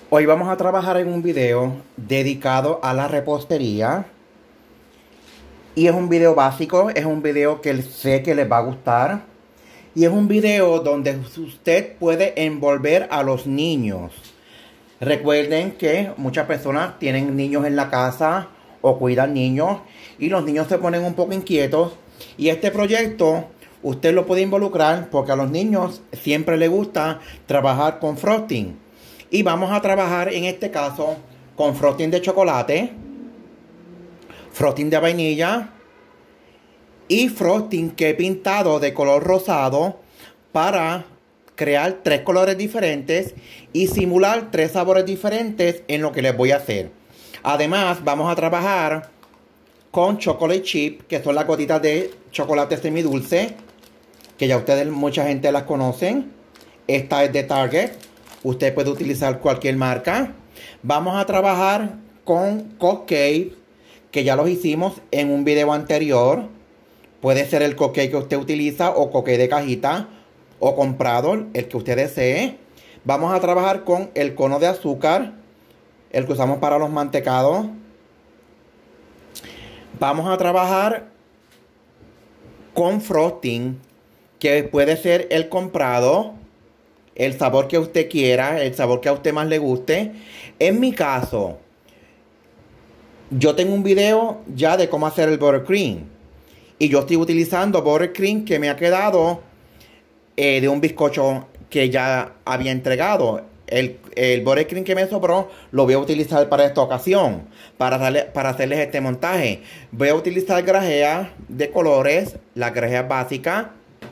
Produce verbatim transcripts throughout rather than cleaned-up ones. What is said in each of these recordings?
Hoy vamos a trabajar en un video dedicado a la repostería. Y es un video básico, es un video que sé que les va a gustar. Y es un video donde usted puede envolver a los niños. Recuerden que muchas personas tienen niños en la casa o cuidan niños. Y los niños se ponen un poco inquietos. Y este proyecto usted lo puede involucrar porque a los niños siempre les gusta trabajar con frosting. Y vamos a trabajar en este caso con frosting de chocolate, frosting de vainilla y frosting que he pintado de color rosado para crear tres colores diferentes y simular tres sabores diferentes en lo que les voy a hacer. Además, vamos a trabajar con chocolate chip, que son las gotitas de chocolate semidulce, que ya ustedes, mucha gente las conocen. Esta es de Target. Usted puede utilizar cualquier marca. Vamos a trabajar con cupcake, que ya los hicimos en un video anterior. Puede ser el cupcake que usted utiliza o cupcake de cajita o comprado, el que usted desee. Vamos a trabajar con el cono de azúcar, el que usamos para los mantecados. Vamos a trabajar con frosting, que puede ser el comprado, el sabor que usted quiera, el sabor que a usted más le guste. En mi caso, yo tengo un video ya de cómo hacer el buttercream. Y yo estoy utilizando buttercream que me ha quedado eh, de un bizcocho que ya había entregado. El, el buttercream que me sobró lo voy a utilizar para esta ocasión, para, darle, para hacerles este montaje. Voy a utilizar grajeas de colores, las grajeas básicas.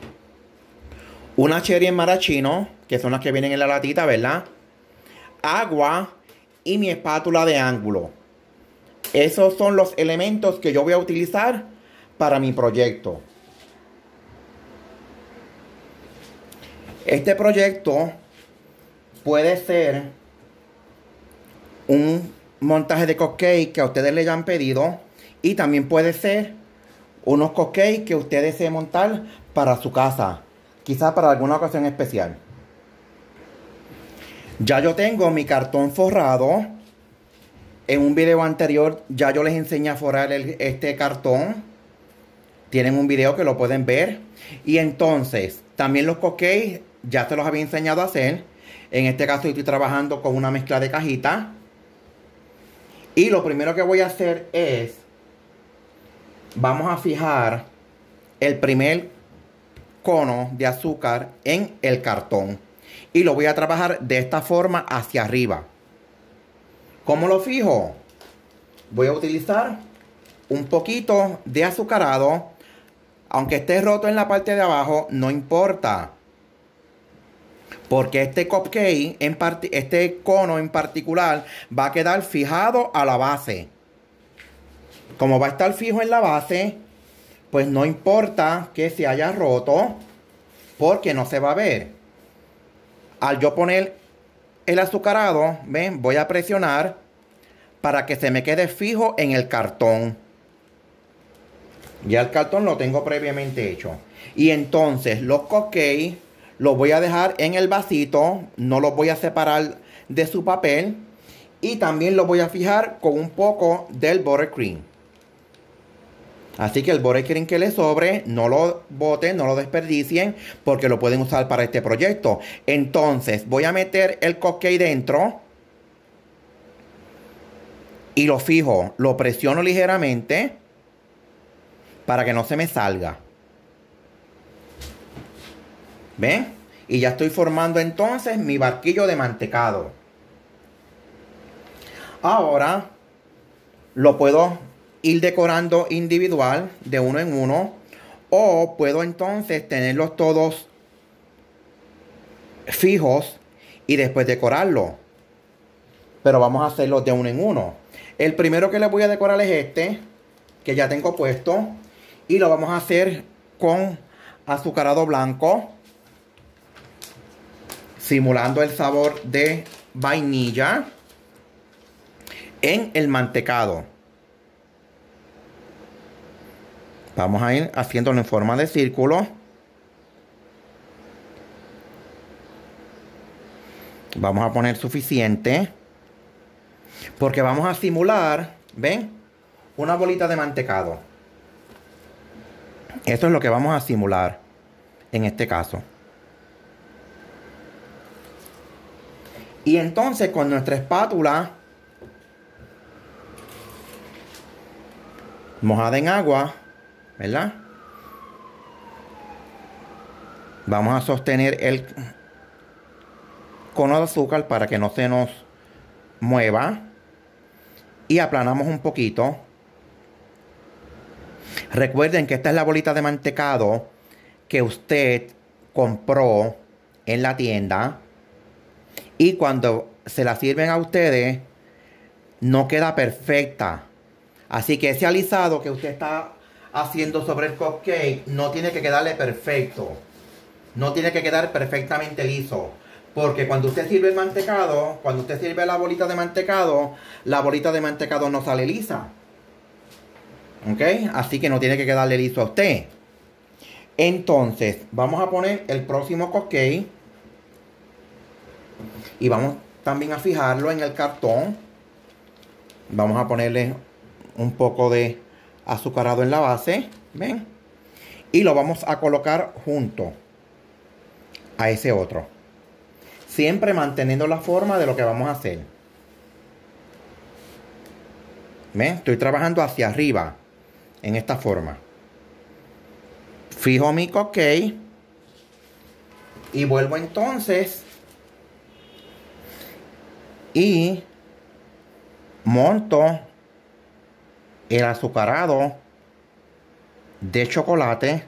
Una cherry en maraschino, que son las que vienen en la latita, ¿verdad? Agua y mi espátula de ángulo. Esos son los elementos que yo voy a utilizar para mi proyecto. Este proyecto puede ser un montaje de cupcake que a ustedes les hayan pedido. Y también puede ser unos cupcakes que ustedes deseen montar para su casa. Quizás para alguna ocasión especial. Ya yo tengo mi cartón forrado. En un video anterior ya yo les enseñé a forrar el, este cartón. Tienen un video que lo pueden ver. Y entonces, también los cupcakes ya se los había enseñado a hacer. En este caso estoy trabajando con una mezcla de cajita. Y lo primero que voy a hacer es, vamos a fijar el primer cono de azúcar en el cartón. Y lo voy a trabajar de esta forma hacia arriba. ¿Cómo lo fijo? Voy a utilizar un poquito de azucarado. Aunque esté roto en la parte de abajo, no importa. Porque este cupcake, en part- este cono en particular, va a quedar fijado a la base. Como va a estar fijo en la base, pues no importa que se haya roto, porque no se va a ver. Al yo poner el azucarado, ven, voy a presionar para que se me quede fijo en el cartón. Ya el cartón lo tengo previamente hecho. Y entonces los cupcakes los voy a dejar en el vasito. No los voy a separar de su papel. Y también los voy a fijar con un poco del buttercream. Así que el buttercream que les sobre, no lo boten, no lo desperdicien, porque lo pueden usar para este proyecto. Entonces voy a meter el cupcake dentro. Y lo fijo, lo presiono ligeramente para que no se me salga. ¿Ven? Y ya estoy formando entonces mi barquillo de mantecado. Ahora lo puedo ir decorando individual, de uno en uno. O puedo entonces tenerlos todos fijos y después decorarlo. Pero vamos a hacerlos de uno en uno. El primero que les voy a decorar es este, que ya tengo puesto. Y lo vamos a hacer con azucarado blanco, simulando el sabor de vainilla en el mantecado. Vamos a ir haciéndolo en forma de círculo. Vamos a poner suficiente. Porque vamos a simular, ¿ven? Una bolita de mantecado. Esto es lo que vamos a simular en este caso. Y entonces con nuestra espátula mojada en agua, ¿verdad? Vamos a sostener el cono de azúcar para que no se nos mueva. Y aplanamos un poquito. Recuerden que esta es la bolita de mantecado que usted compró en la tienda. Y cuando se la sirven a ustedes, no queda perfecta. Así que ese alisado que usted está haciendo sobre el cupcake no tiene que quedarle perfecto. No tiene que quedar perfectamente liso. Porque cuando usted sirve el mantecado, cuando usted sirve la bolita de mantecado, la bolita de mantecado no sale lisa. ¿Ok? Así que no tiene que quedarle liso a usted. Entonces, vamos a poner el próximo cupcake. Y vamos también a fijarlo en el cartón. Vamos a ponerle un poco de azucarado en la base. ¿Ven? Y lo vamos a colocar junto a ese otro. Siempre manteniendo la forma de lo que vamos a hacer. ¿Ven? Estoy trabajando hacia arriba. En esta forma. Fijo mi cupcake. Y vuelvo entonces. Y monto el azucarado de chocolate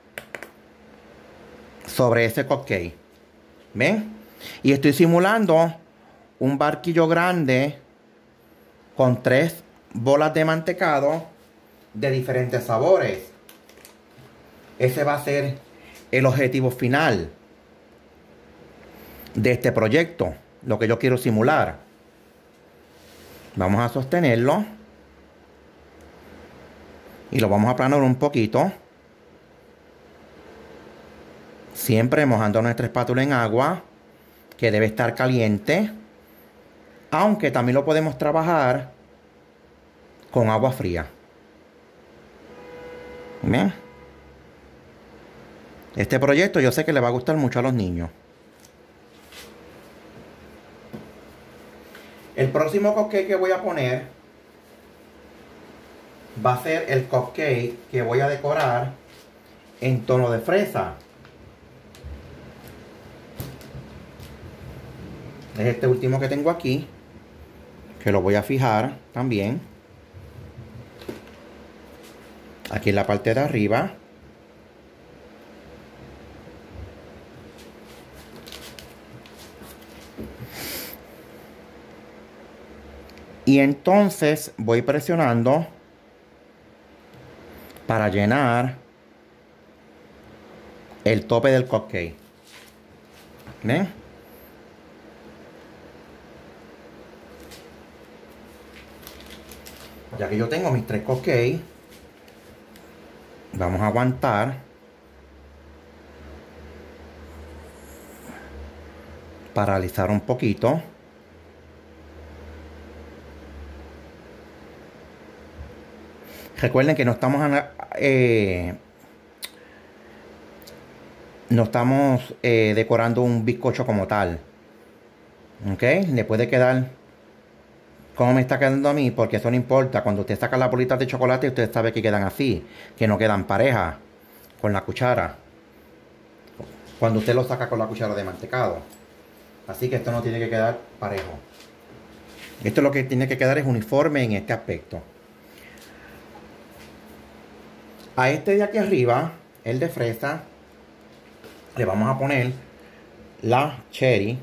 sobre ese cupcake. ¿Ven? Y estoy simulando un barquillo grande con tres bolas de mantecado de diferentes sabores. Ese va a ser el objetivo final de este proyecto. Lo que yo quiero simular. Vamos a sostenerlo. Y lo vamos a aplanar un poquito. Siempre mojando nuestra espátula en agua, que debe estar caliente. Aunque también lo podemos trabajar con agua fría. ¿Ven? Este proyecto yo sé que le va a gustar mucho a los niños. El próximo cupcake que voy a poner va a ser el cupcake que voy a decorar en tono de fresa. Es este último que tengo aquí, que lo voy a fijar también aquí en la parte de arriba. Y entonces voy presionando para llenar el tope del cupcake. ¿Ven? Ya que yo tengo mis tres cupcakes, vamos a aguantar para alisar un poquito. Recuerden que no estamos eh, no estamos eh, decorando un bizcocho como tal. ¿Ok? Le puede quedar como me está quedando a mí, porque eso no importa. Cuando usted saca las bolitas de chocolate, usted sabe que quedan así, que no quedan parejas con la cuchara. Cuando usted lo saca con la cuchara de mantecado. Así que esto no tiene que quedar parejo. Esto lo que tiene que quedar es uniforme en este aspecto. A este de aquí arriba, el de fresa, le vamos a poner la cherry.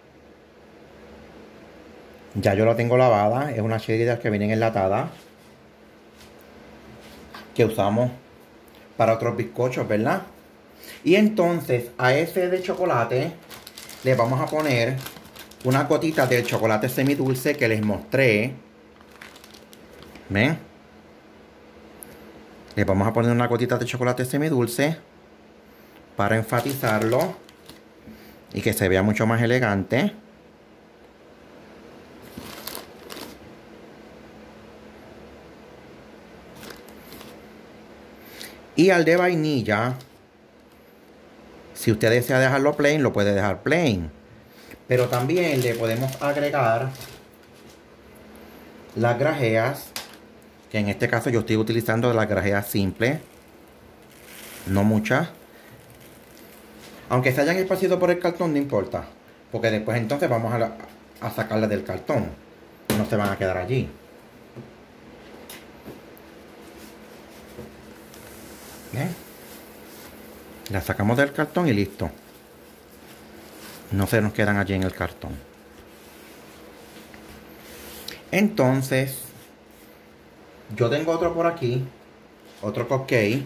Ya yo la tengo lavada. Es una cherry de las que vienen enlatadas, que usamos para otros bizcochos, ¿verdad? Y entonces a ese de chocolate le vamos a poner unas gotitas del chocolate semidulce que les mostré. ¿Ven? Le vamos a poner una gotita de chocolate semidulce para enfatizarlo y que se vea mucho más elegante. Y al de vainilla, si usted desea dejarlo plain, lo puede dejar plain. Pero también le podemos agregar las grajeas, que en este caso yo estoy utilizando las grajeas simples, no muchas. Aunque se hayan esparcido por el cartón, no importa, porque después entonces vamos a, la, a sacarlas del cartón. No se van a quedar allí. ¿Ven? Las sacamos del cartón y listo. No se nos quedan allí en el cartón. Entonces, yo tengo otro por aquí, otro cupcake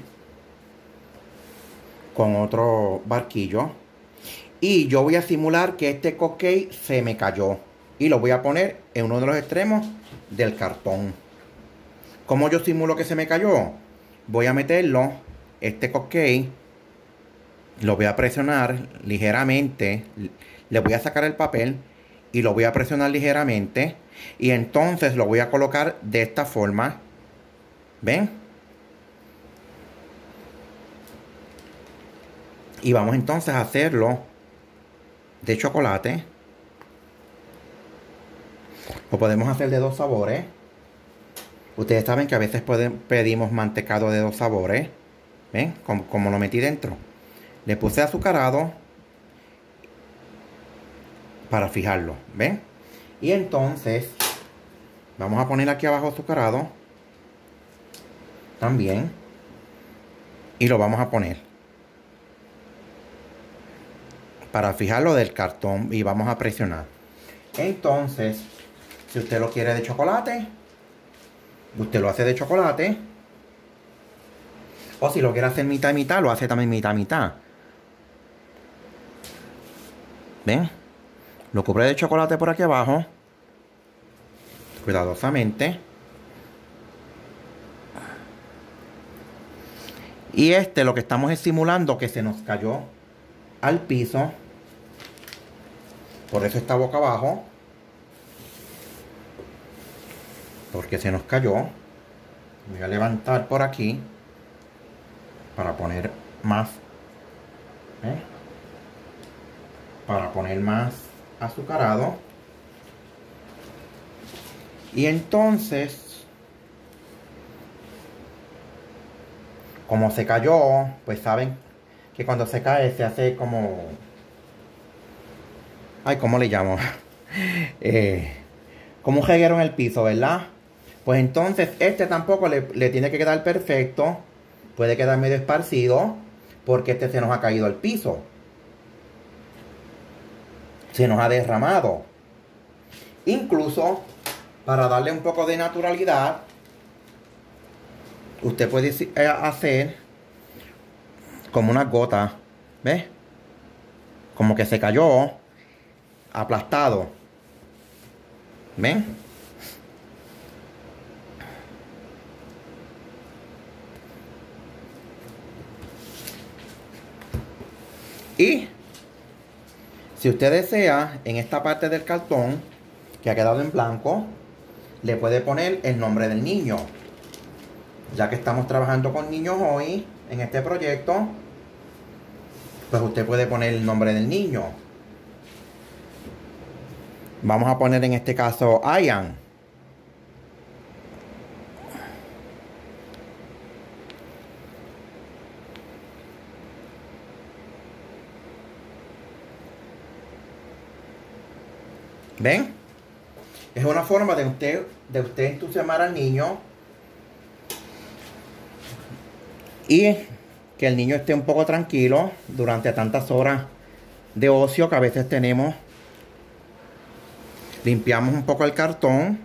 con otro barquillo, y yo voy a simular que este cupcake se me cayó y lo voy a poner en uno de los extremos del cartón. ¿Cómo yo simulo que se me cayó? Voy a meterlo, este cupcake, lo voy a presionar ligeramente, le voy a sacar el papel y lo voy a presionar ligeramente, y entonces lo voy a colocar de esta forma. ¿Ven? Y vamos entonces a hacerlo de chocolate. Lo podemos hacer de dos sabores. Ustedes saben que a veces pueden, pedimos mantecado de dos sabores. ¿Ven? Como, como lo metí dentro. Le puse azucarado para fijarlo. ¿Ven? Y entonces vamos a poner aquí abajo azucarado también. Y lo vamos a poner para fijarlo del cartón, y vamos a presionar. Entonces, si usted lo quiere de chocolate, usted lo hace de chocolate. O si lo quiere hacer mitad y mitad, lo hace también mitad y mitad. ¿Ven? Lo cubre de chocolate por aquí abajo, cuidadosamente. Y este lo que estamos es simulando que se nos cayó al piso. Por eso está boca abajo, porque se nos cayó. Voy a levantar por aquí para poner más, ¿eh? Para poner más azucarado. Y entonces, como se cayó, pues saben que cuando se cae se hace como... Ay, ¿cómo le llamo? eh, como un reguero en el piso, ¿verdad? Pues entonces este tampoco le, le tiene que quedar perfecto. Puede quedar medio esparcido, porque este se nos ha caído al piso. Se nos ha derramado. Incluso, para darle un poco de naturalidad, usted puede hacer como una gota. ¿Ves? Como que se cayó aplastado. ¿Ven? Y si usted desea, en esta parte del cartón que ha quedado en blanco, le puede poner el nombre del niño. Ya que estamos trabajando con niños hoy en este proyecto, pues usted puede poner el nombre del niño. Vamos a poner en este caso Ian. ¿Ven? Es una forma de usted, de usted entusiasmar al niño y que el niño esté un poco tranquilo durante tantas horas de ocio que a veces tenemos. Limpiamos un poco el cartón.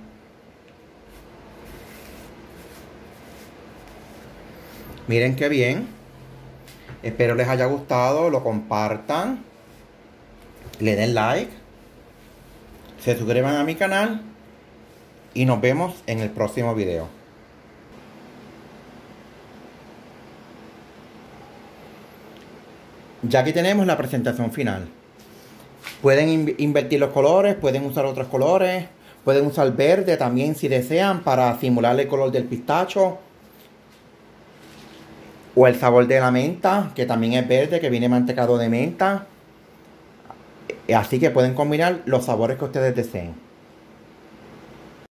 Miren qué bien. Espero les haya gustado, lo compartan, le den like, se suscriban a mi canal y nos vemos en el próximo video. Ya aquí tenemos la presentación final. Pueden in invertir los colores, pueden usar otros colores, pueden usar verde también si desean para simular el color del pistacho. O el sabor de la menta, que también es verde, que viene mantecado de menta. Así que pueden combinar los sabores que ustedes deseen.